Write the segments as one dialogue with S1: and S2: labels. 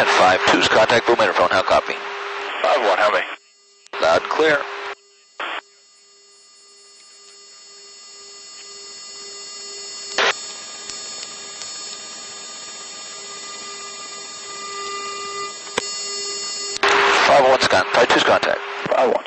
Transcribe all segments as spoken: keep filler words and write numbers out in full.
S1: And five two's contact boom interphone, how copy?
S2: five one, how many?
S1: Loud and clear. five one's con, five two's contact.
S2: five one.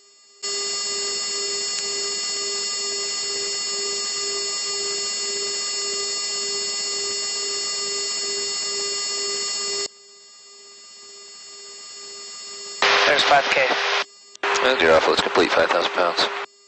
S3: There's five K.
S1: And your offload's complete, five thousand pounds.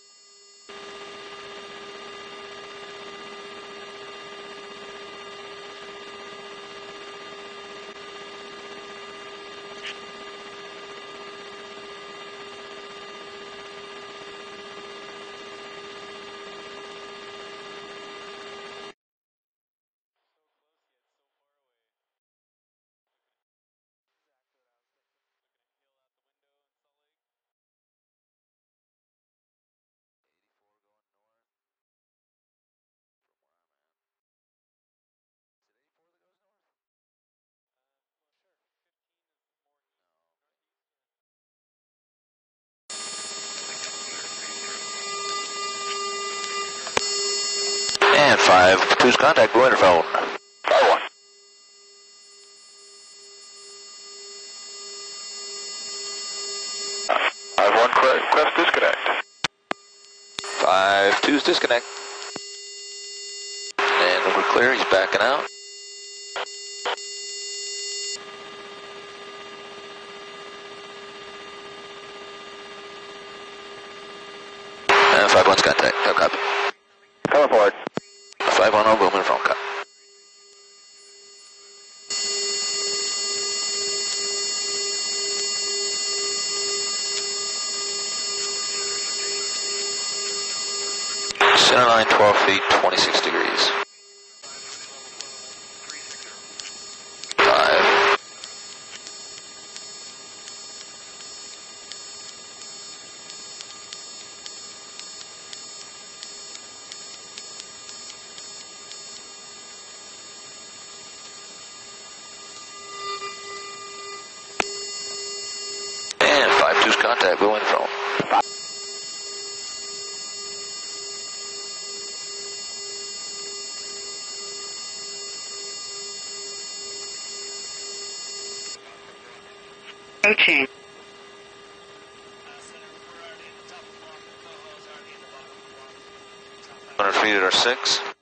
S1: And five two's contact boom interphone.
S2: five one. five one, request disconnect.
S1: five two's disconnect. And we're clear, he's backing out. And five one's contact, no copy.
S2: Coming forward.
S1: five one on boom interphone, copy. Center line twelve feet, twenty-six degrees. Five. And five two's contact, boom interphone.
S4: Approaching.
S1: one hundred feet at our six.